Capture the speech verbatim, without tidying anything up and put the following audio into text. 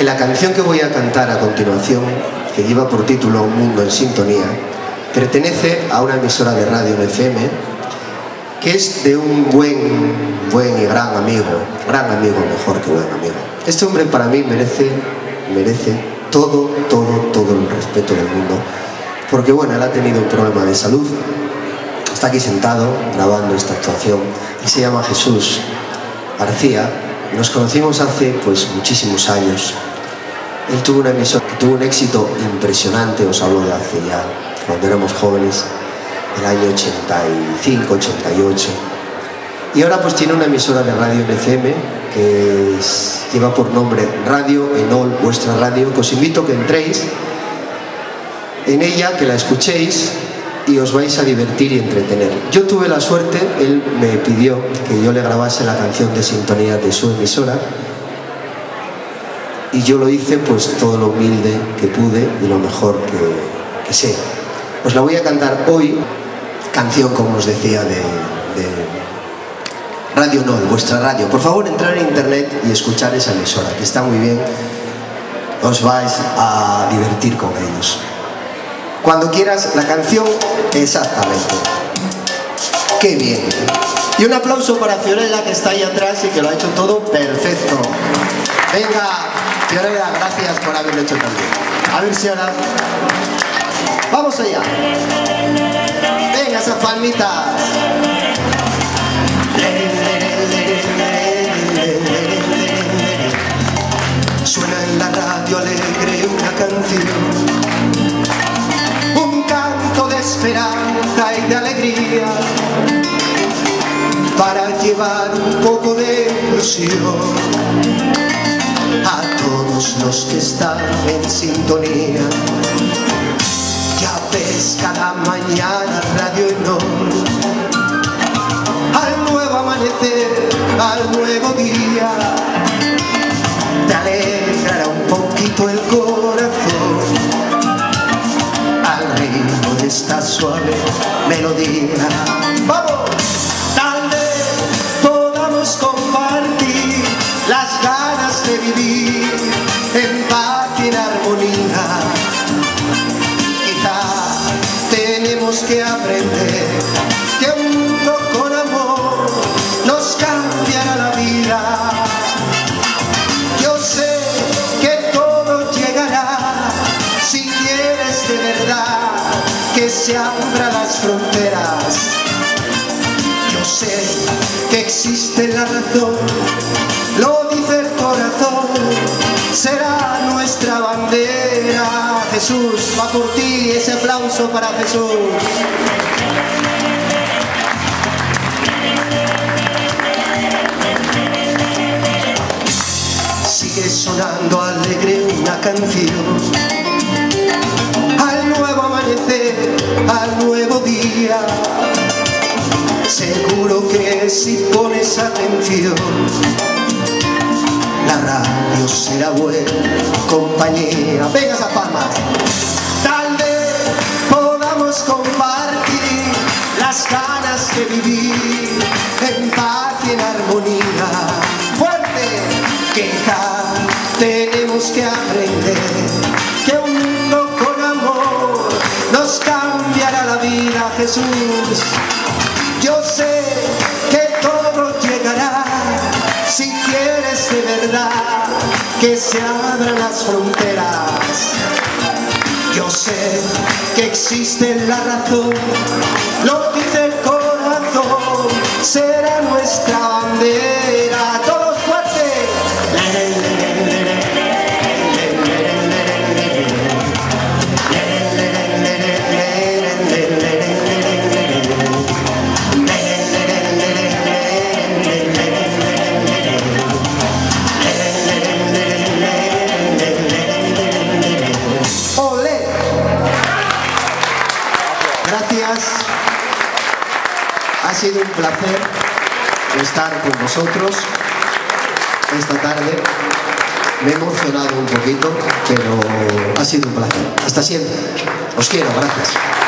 la canción que voy a cantar a continuación, que lleva por título Un mundo en sintonía, pertenece a una emisora de radio en F M, que es de un buen, buen y gran amigo, gran amigo, mejor que buen amigo. Este hombre para mí merece, merece todo, todo, todo el respeto del mundo, porque bueno, él ha tenido un problema de salud, está aquí sentado grabando esta actuación, y se llama Jesús García. Nos conocimos hace pues muchísimos años. Él tuvo una emisora que tuvo un éxito impresionante, os hablo de hace ya, cuando éramos jóvenes, el año ochenta y cinco, ochenta y ocho. Y ahora pues tiene una emisora de radio en F M que es, lleva por nombre Radio Enol, vuestra radio, que os invito a que entréis en ella, que la escuchéis y os vais a divertir y entretener. Yo tuve la suerte, él me pidió que yo le grabase la canción de sintonía de su emisora y yo lo hice pues todo lo humilde que pude y lo mejor que, que sé. Os la voy a cantar hoy, canción como os decía de, de Radio Nol, vuestra radio. Por favor, entrar en internet y escuchar esa emisora, que está muy bien, os vais a divertir con ellos. Cuando quieras, la canción exactamente. ¡Qué bien! Y un aplauso para Fiorella, que está ahí atrás y que lo ha hecho todo perfecto. Venga, Fiorella, gracias por haberlo hecho también. A ver si ahora... ¡Vamos allá! ¡Venga, esas palmitas! Suena en la radio alegre una canción, de esperanza y de alegría, para llevar un poco de ilusión a todos los que están en sintonía. Ya ves cada mañana Radio Enol, al nuevo amanecer, al nuevo día, te alegrará un poquito el corazón al ritmo de esta suave melodía. ¡Vamos! Tal vez podamos compartir las ganas de vivir en paz y en armonía. Quizá tenemos que aprender que un mundo con amor nos cambiará la vida. Yo sé que todo llegará si quieres de verdad que se abran las fronteras. Yo sé que existe la razón, lo dice el corazón, será nuestra bandera. Jesús, va por ti, ese aplauso para Jesús. Sigue sonando alegre una canción, al nuevo amanecer, al nuevo día. Seguro que si pones atención, la radio será buena compañía. Venga esas palmas. Tal vez podamos compartir las ganas de vivir en paz y en armonía. Fuerte, quizá tenemos que aprender que un mundo con amor nos cambiará la vida. Jesús, yo sé que todo llegará si quieres de verdad que se abran las fronteras. Yo sé que existe la razón, lo dice el corazón, será nuestra bandera. Todos fuertes. Ha sido un placer estar con vosotros esta tarde. Me he emocionado un poquito, pero ha sido un placer. Hasta siempre. Os quiero, gracias.